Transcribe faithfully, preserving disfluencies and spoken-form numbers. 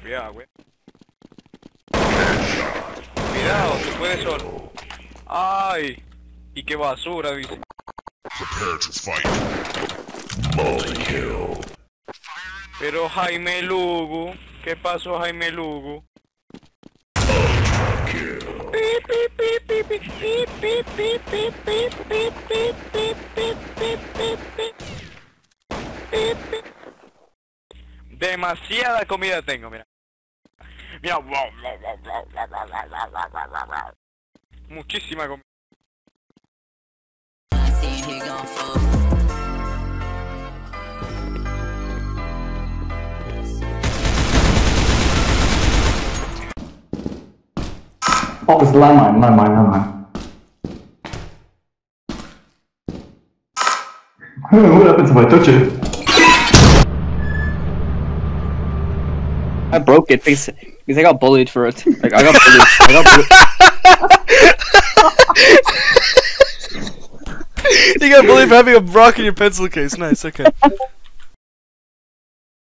Cuidado, güey. Cuidado, se puede solo. Ay, y qué basura, dice. Prepare to fight. Multi-kill. Pero Jaime Lugo, ¿qué pasó, Jaime Lugo? Demasiada comida tengo, mira. Mira, muchísima comida. Oh, it's landmine, landmine, landmine. What happens if I touch it? I broke it because, because I got bullied for it. Like, I got bullied. I got bullied. You got bullied for having a rock in your pencil case. Nice, okay.